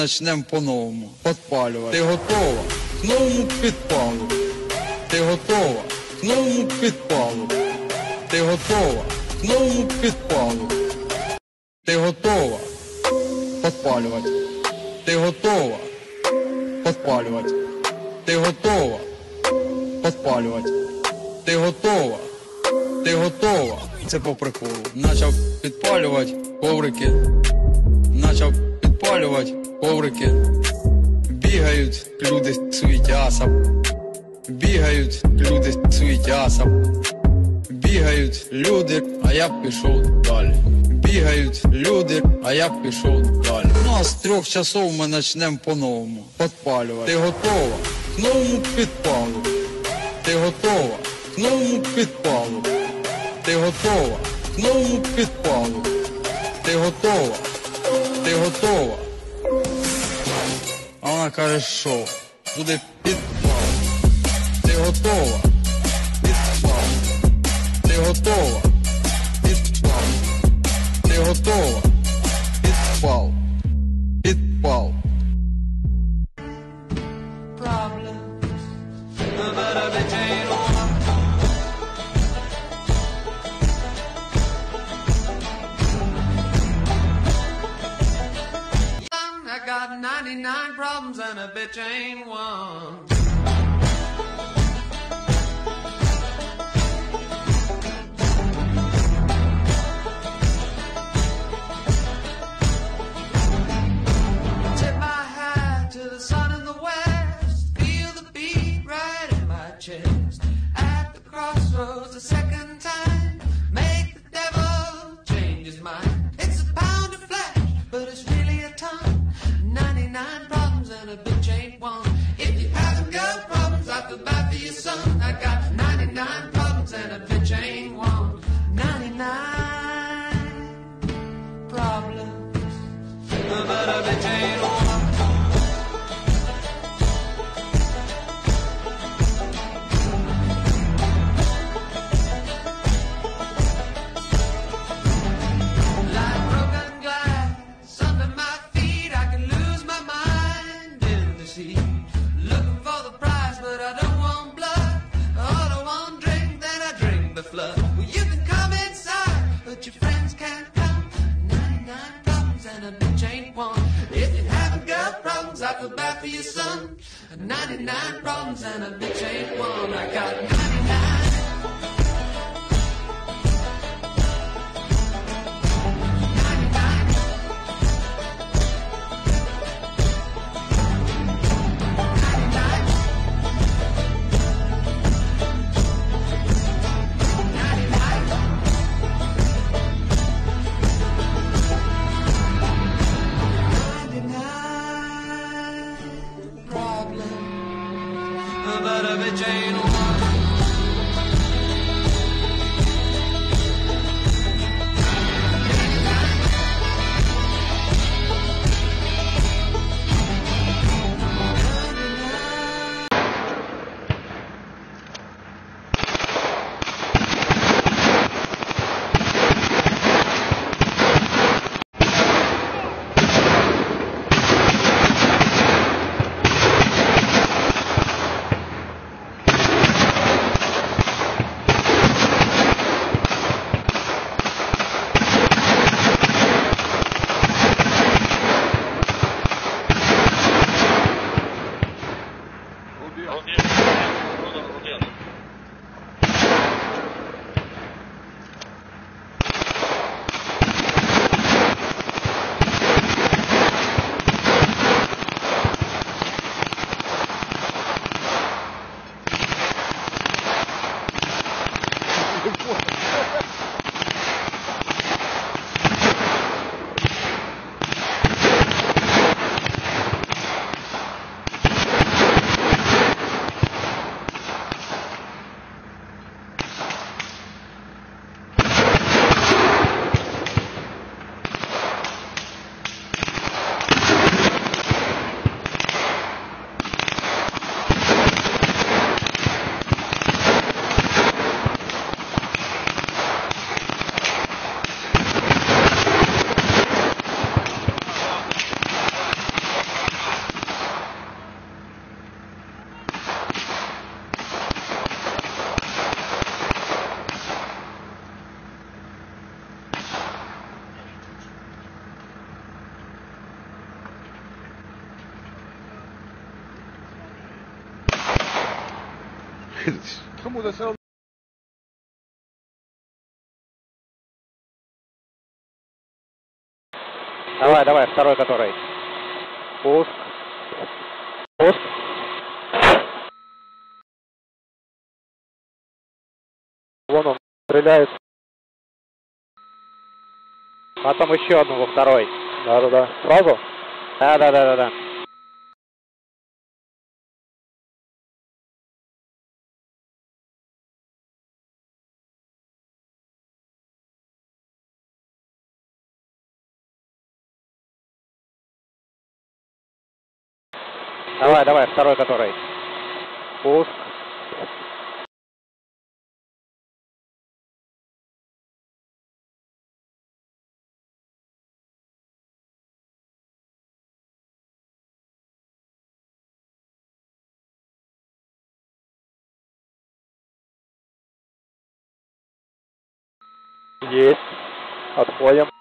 начнемо по-новому підпалювати. Ти готова к новому підпалу? Ти готова к новому підпалу? Ти готова к новому підпалу? Ти готова підпалювати? Ти готова підпалювати? Ти готова підпалювати? Ти готова? Ти готова? Це по приколу. Начав підпалювати коврики. Начав підпалювати коврики. Бігають люди суетяся. Бігають люди суетяся. Бігають люди, а я б пішов далі. Бігають люди, а я б пішов далі. Ну а з 3 часов ми почнемо по-новому підпалювати. Ти готова к новому підпалу? Ти готова к новому підпалу? Ти готова к новому підпалу? Ти готова? Ти готова? А вона каже, що буде підпал. Ти готова? Підпал. Ти готова? Підпал. Ти готова? Підпал. Підпал. I got 99 problems and a bitch ain't one. Tip my hat to the sun in the west, feel the beat right in my chest. At the crossroads a second time, make the devil change his mind. It's a pound of flesh, but it's really a ton. 99 problems and a bitch ain't one. If you haven't got problems, I feel bad for your son. I got 99 problems and a bitch ain't one. 99 problems, but a bitch ain't one. Like broken glass under my feet, I can lose my mind in the sea. Looking for the prize, but I don't want blood. All I want drink, then I drink the flood. Well, you can come inside, but your friends can't come. 99 problems and a bitch ain't one. If you haven't got problems, I feel bad for your son. 99 problems and a bitch ain't one. I got 99. But a bitch ain't one. Кому зашел? Давай, давай, второй который. Пуск. Пуск. Вон он стреляет. Потом еще одну во второй. Да-да-да. Сразу? Да-да-да-да-да. Давай, давай, второй который. Пуск. Есть. Отходим.